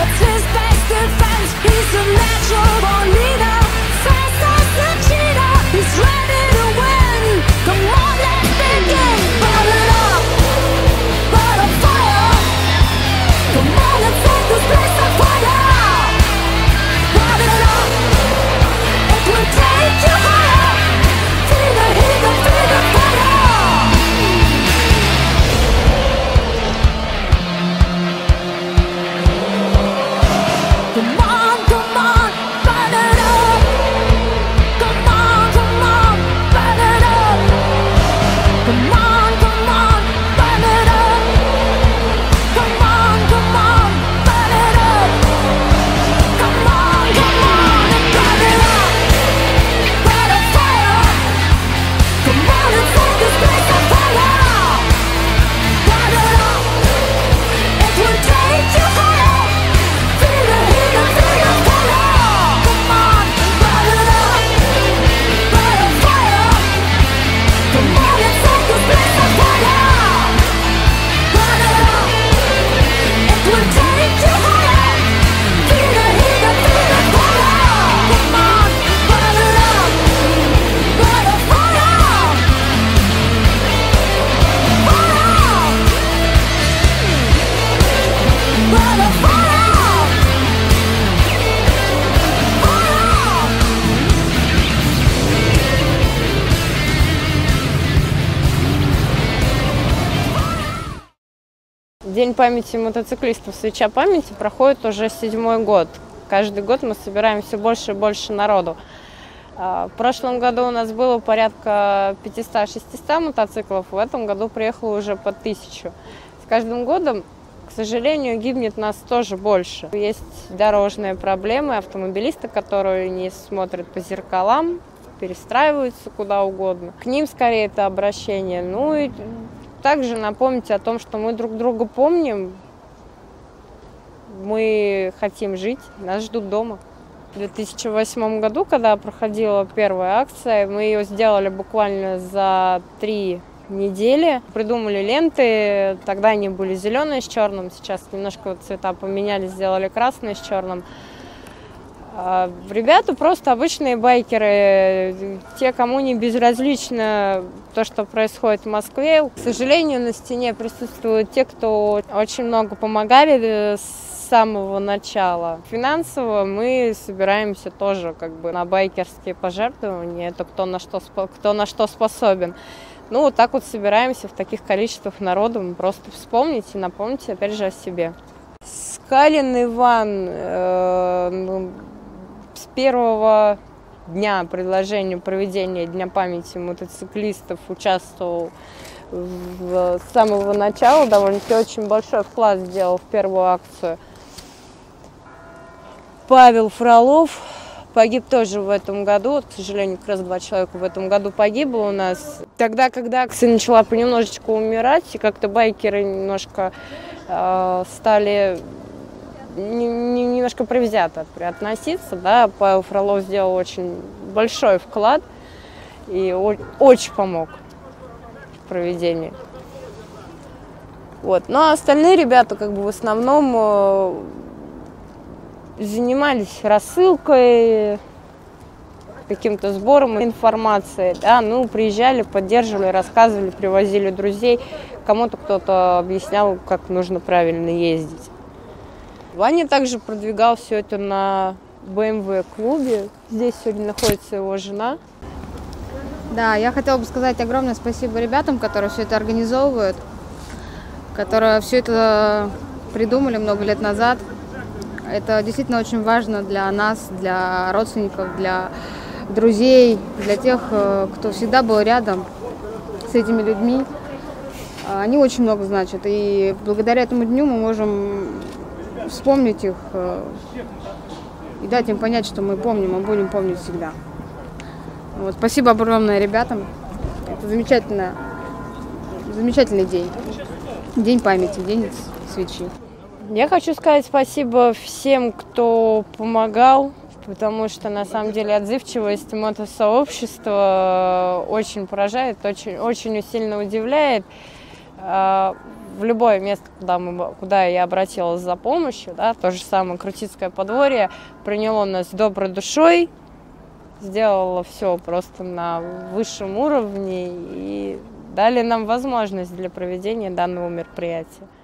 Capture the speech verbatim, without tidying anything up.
День памяти мотоциклистов «Свеча памяти» проходит уже седьмой год. Каждый год мы собираем все больше и больше народу. В прошлом году у нас было порядка пятисот-шестисот мотоциклов, в этом году приехало уже по тысячу. С каждым годом, к сожалению, гибнет нас тоже больше. Есть дорожные проблемы, автомобилисты, которые не смотрят по зеркалам, перестраиваются куда угодно. К ним скорее это обращение. Ну и также напомнить о том, что мы друг друга помним, мы хотим жить, нас ждут дома. В две тысячи восьмом году, когда проходила первая акция, мы ее сделали буквально за три недели. Придумали ленты, тогда они были зеленые с черным, сейчас немножко цвета поменяли, сделали красные с черным. Ребята просто обычные байкеры, те, кому не безразлично то, что происходит в Москве. К сожалению, на стене присутствуют те, кто очень много помогали с самого начала. Финансово мы собираемся тоже как бы на байкерские пожертвования, это кто на что, кто на что способен. Ну, вот так вот собираемся в таких количествах народу, просто вспомните, напомните опять же о себе. Скалин Иван э, ну, с первого дня предложения проведения Дня памяти мотоциклистов участвовал в, с самого начала, довольно-таки очень большой вклад сделал в первую акцию. Павел Фролов погиб тоже в этом году, вот, к сожалению, как раз два человека в этом году погибло у нас. Тогда, когда акция начала понемножечку умирать, и как-то байкеры немножко э, стали не, не, немножко предвзято относиться, да, Павел Фролов сделал очень большой вклад и о, очень помог в проведении. Вот. Ну а остальные ребята как бы в основном э, занимались рассылкой, каким-то сбором информации, да, ну, приезжали, поддерживали, рассказывали, привозили друзей, кому-то кто-то объяснял, как нужно правильно ездить. Ваня также продвигал все это на бэ эм вэ-клубе, здесь сегодня находится его жена. Да, я хотела бы сказать огромное спасибо ребятам, которые все это организовывают, которые все это придумали много лет назад. Это действительно очень важно для нас, для родственников, для друзей, для тех, кто всегда был рядом с этими людьми. Они очень много значат. И благодаря этому дню мы можем вспомнить их и дать им понять, что мы помним, мы будем помнить всегда. Вот, спасибо огромное ребятам. Это замечательно, замечательный день. День памяти, день свечи. Я хочу сказать спасибо всем, кто помогал, потому что на самом деле отзывчивость мотосообщества очень поражает, очень, очень сильно удивляет. в любое место, куда, мы, куда я обратилась за помощью, да, то же самое Крутицкое подворье, приняло нас доброй душой, сделало все просто на высшем уровне и дали нам возможность для проведения данного мероприятия.